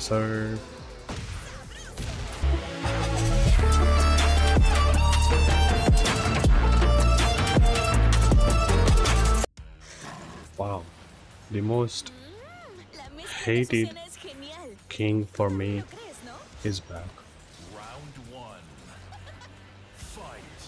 Yes, sir. Wow. The most La mezcla de hated Azucena es genial. king Tú for también me lo crees, ¿no? is back. Round one. Fight.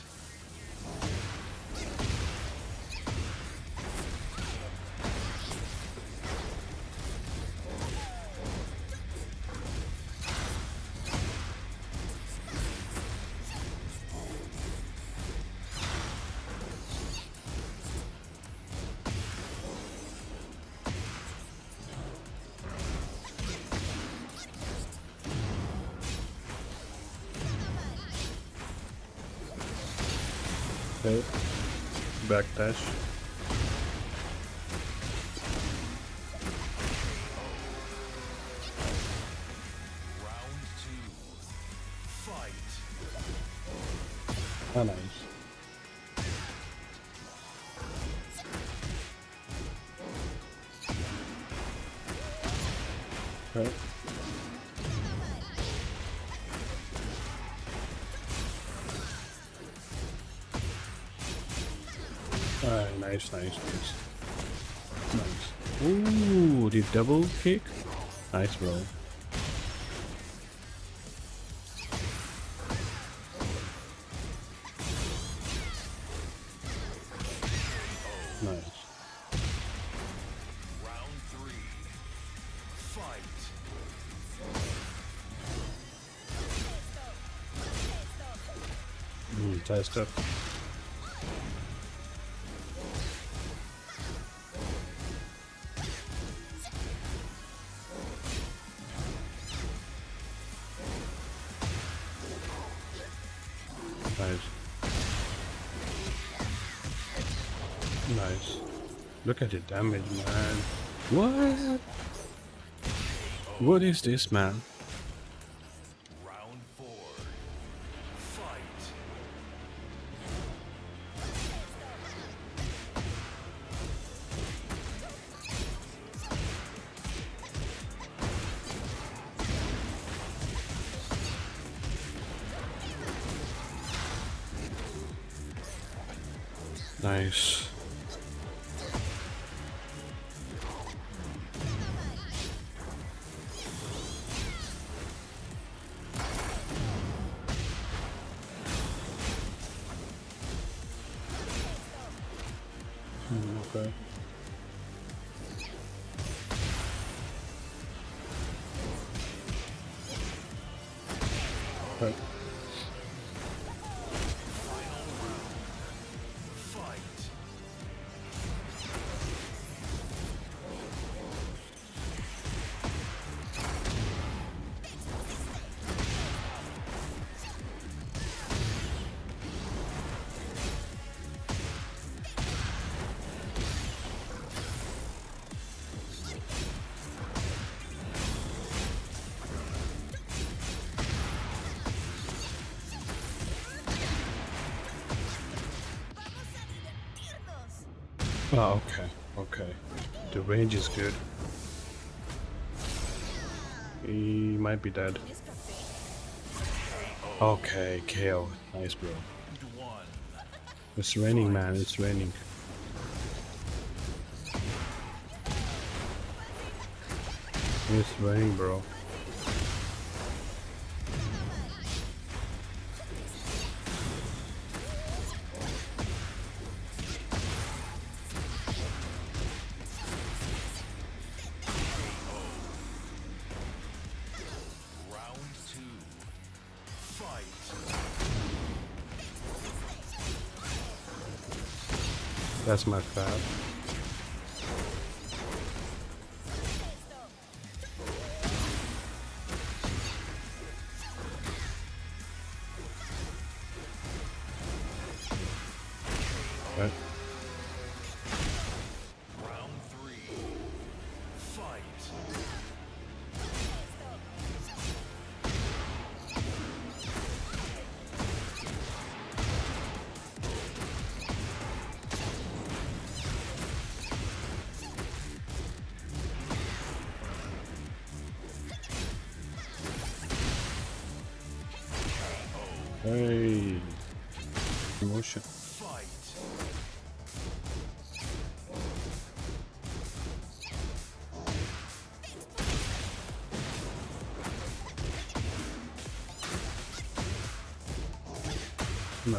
Okay. Backdash. Round two. Fight. Ah, nice. Okay. Ah, nice, nice, nice. Nice. Ooh, the double kick. Nice, bro. Nice. Round three. Fight. Tight stuff. Nice. Nice. Look at the damage, man. What? What is this, man? Round four. Fight. Nice. Okay. Okay. Fight. Oh, okay. Okay. The range is good. He might be dead. ¿Tienes café? Okay, KO. Nice, bro. Round one. It's raining, man. It's raining. It's raining, bro. Round two. Fight. That's my fab. Right. Round three. Fight. Hey. Emotion. Fight. Nice.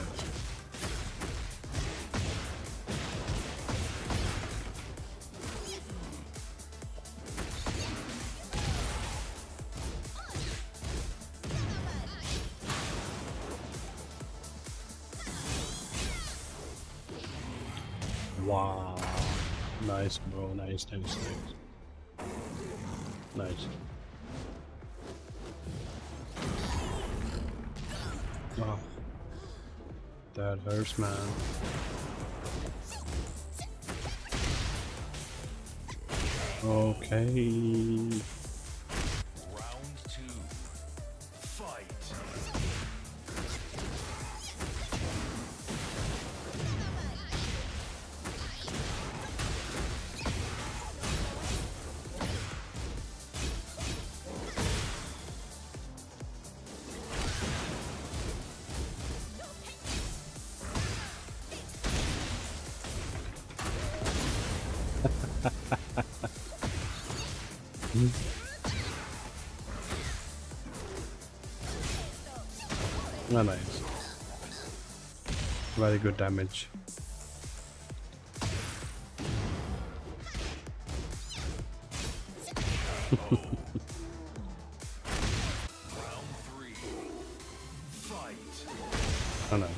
Wow. Nice, bro. Nice, nice, nice. Nice. Oh. That hurts, man. Okay. Round 2. Fight. Oh, nice. Very good damage. Round 3. Fight. Oh, nice.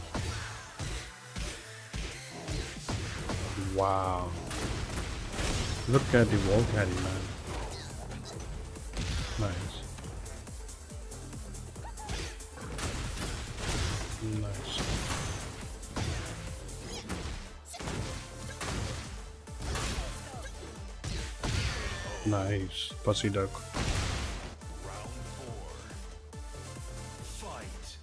Wow. Look at the wall carry, man. Nice. Nice. Nice. Pussy duck. Round 4. Fight.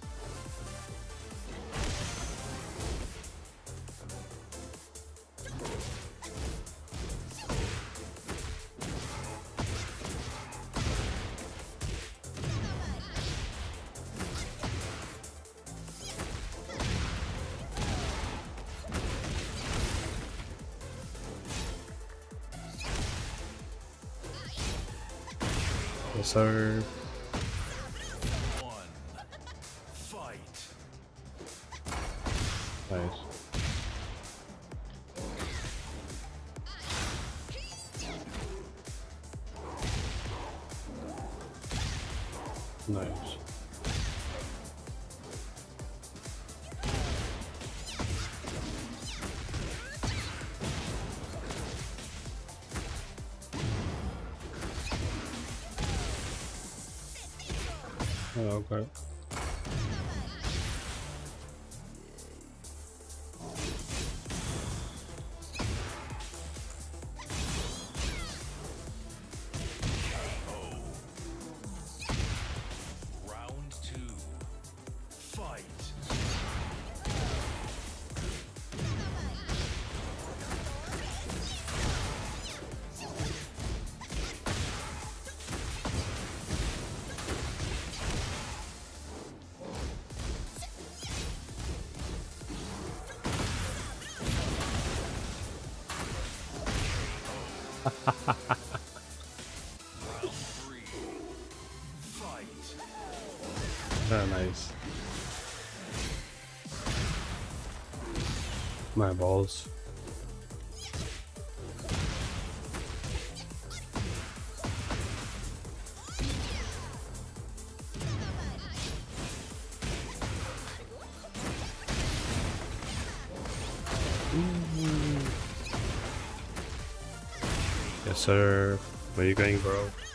Yes, sir. 1. Fight. Nice. Nice. Oh, okay. Round 2. Fight. Round 3. Fight. Oh, nice. My balls. Yes, sir. Where you going, bro?